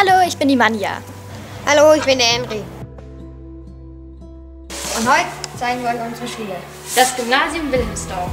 Hallo, ich bin die Manja. Hallo, ich bin der Henry. Und heute zeigen wir euch unsere Schule. Das Gymnasium Wilhelmsdorf.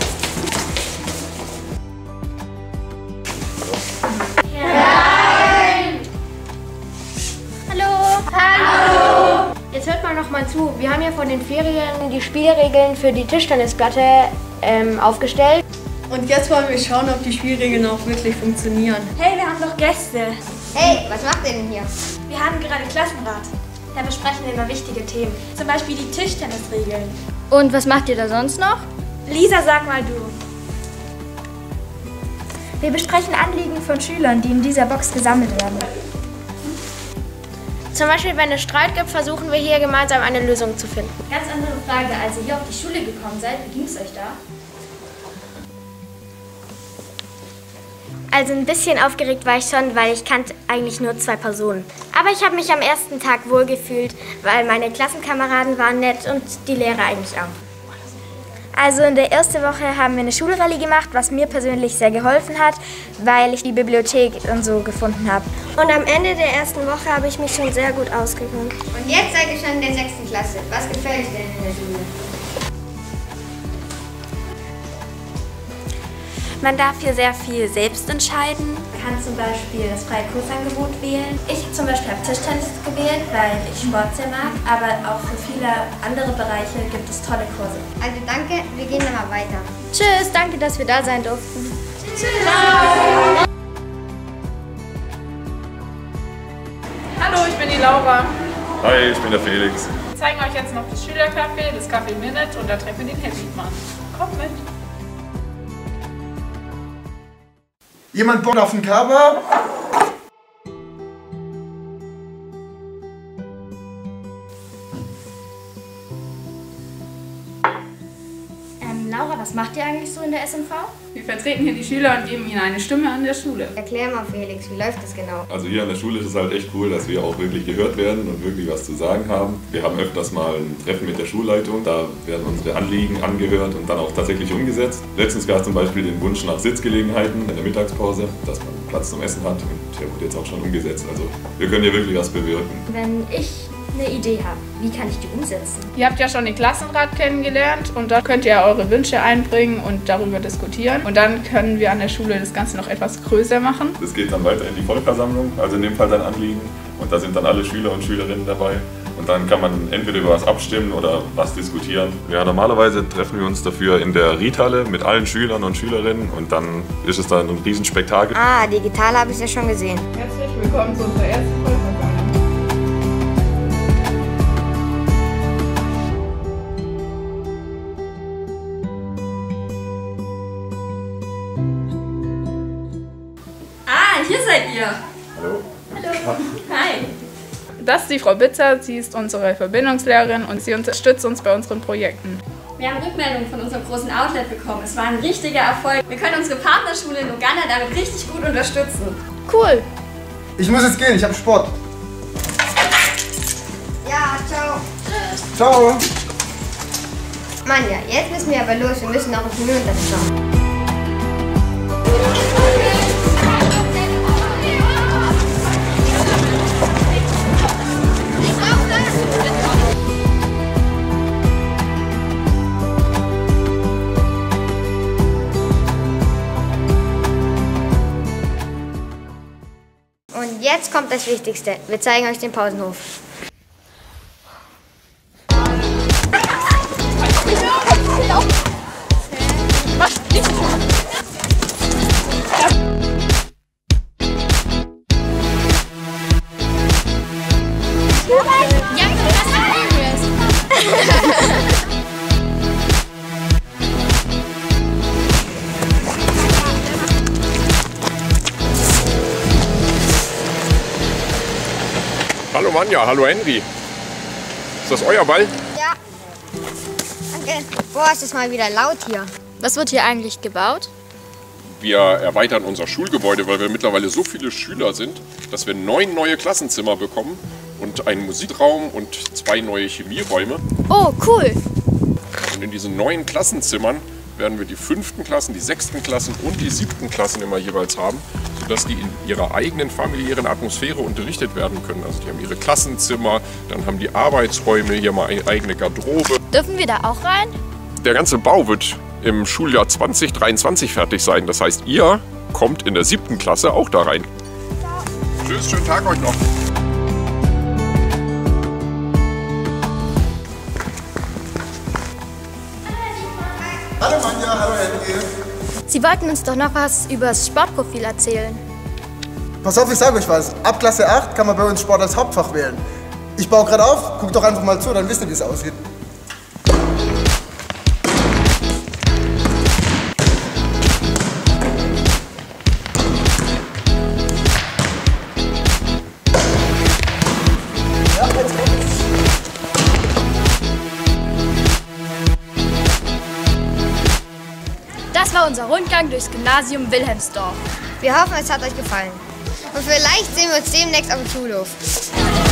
Hallo. Hallo! Jetzt hört mal noch mal zu. Wir haben ja vor den Ferien die Spielregeln für die Tischtennisplatte aufgestellt. Und jetzt wollen wir schauen, ob die Spielregeln auch wirklich funktionieren. Hey, wir haben doch Gäste. Hey, was macht ihr denn hier? Wir haben gerade Klassenrat. Da besprechen wir immer wichtige Themen. Zum Beispiel die Tischtennisregeln. Und was macht ihr da sonst noch? Lisa, sag mal du. Wir besprechen Anliegen von Schülern, die in dieser Box gesammelt werden. Zum Beispiel, wenn es Streit gibt, versuchen wir hier gemeinsam eine Lösung zu finden. Ganz andere Frage, als ihr hier auf die Schule gekommen seid, wie ging es euch da? Also ein bisschen aufgeregt war ich schon, weil ich kannte eigentlich nur 2 Personen. Aber ich habe mich am ersten Tag wohlgefühlt, weil meine Klassenkameraden waren nett und die Lehrer eigentlich auch. Also in der ersten Woche haben wir eine Schulrallye gemacht, was mir persönlich sehr geholfen hat, weil ich die Bibliothek und so gefunden habe. Und am Ende der ersten Woche habe ich mich schon sehr gut ausgekannt. Und jetzt seid ihr schon in der 6. Klasse. Was gefällt euch denn in der Schule? Man darf hier sehr viel selbst entscheiden. Man kann zum Beispiel das freie Kursangebot wählen. Ich zum Beispiel habe Tischtennis gewählt, weil ich Sport sehr mag, aber auch für viele andere Bereiche gibt es tolle Kurse. Also danke, wir gehen dann mal weiter. Tschüss, danke, dass wir da sein durften. Tschüss. Hallo, ich bin die Laura. Hi, ich bin der Felix. Wir zeigen euch jetzt noch das Schülercafé, das Café Minute und da treffen wir den Happy Mann. Kommt mit! Jemand Bock auf ein Cover? Laura, was macht ihr eigentlich so in der SMV? Wir vertreten hier die Schüler und geben ihnen eine Stimme an der Schule. Erklär mal, Felix, wie läuft das genau? Also hier an der Schule ist es halt echt cool, dass wir auch wirklich gehört werden und wirklich was zu sagen haben. Wir haben öfters mal ein Treffen mit der Schulleitung, da werden unsere Anliegen angehört und dann auch tatsächlich umgesetzt. Letztens gab es zum Beispiel den Wunsch nach Sitzgelegenheiten in der Mittagspause, dass man Platz zum Essen hat und der wurde jetzt auch schon umgesetzt. Also wir können hier wirklich was bewirken. Wenn ich eine Idee habe, wie kann ich die umsetzen? Ihr habt ja schon den Klassenrat kennengelernt und da könnt ihr eure Wünsche einbringen und darüber diskutieren. Und dann können wir an der Schule das Ganze noch etwas größer machen. Das geht dann weiter in die Vollversammlung, also in dem Fall dann Anliegen. Und da sind dann alle Schüler und Schülerinnen dabei. Und dann kann man entweder über was abstimmen oder was diskutieren. Ja, normalerweise treffen wir uns dafür in der Riedhalle mit allen Schülern und Schülerinnen. Und dann ist es dann ein Riesenspektakel. Ah, digital habe ich ja schon gesehen. Herzlich willkommen zu unserer ersten Vollversammlung. Hier seid ihr. Hallo. Hallo. Hi. Das ist die Frau Bitzer, sie ist unsere Verbindungslehrerin und sie unterstützt uns bei unseren Projekten. Wir haben Rückmeldungen von unserem großen Outlet bekommen. Es war ein richtiger Erfolg. Wir können unsere Partnerschule in Uganda damit richtig gut unterstützen. Cool. Ich muss jetzt gehen, ich habe Sport. Ja, ciao. Ciao. Manja, jetzt müssen wir aber los. Wir müssen auch auf den Müllunterricht schauen. Und jetzt kommt das Wichtigste. Wir zeigen euch den Pausenhof. Hallo Manja, hallo Henry. Ist das euer Ball? Ja. Danke. Boah, ist das mal wieder laut hier. Was wird hier eigentlich gebaut? Wir erweitern unser Schulgebäude, weil wir mittlerweile so viele Schüler sind, dass wir 9 neue Klassenzimmer bekommen und einen Musikraum und 2 neue Chemieräume. Oh, cool. Und in diesen neuen Klassenzimmern werden wir die 5. Klassen, die 6. Klassen und die 7. Klassen immer jeweils haben, sodass die in ihrer eigenen familiären Atmosphäre unterrichtet werden können. Also die haben ihre Klassenzimmer, dann haben die Arbeitsräume, hier mal eine eigene Garderobe. Dürfen wir da auch rein? Der ganze Bau wird im Schuljahr 2023 fertig sein. Das heißt, ihr kommt in der 7. Klasse auch da rein. Tschüss, schönen Tag euch noch. Hallo Manja, hallo Henry. Sie wollten uns doch noch was über das Sportprofil erzählen. Pass auf, ich sage euch was. Ab Klasse 8 kann man bei uns Sport als Hauptfach wählen. Ich baue gerade auf, guckt doch einfach mal zu, dann wisst ihr, wie es aussieht. Das war unser Rundgang durchs Gymnasium Wilhelmsdorf. Wir hoffen, es hat euch gefallen. Und vielleicht sehen wir uns demnächst auf dem Schulhof.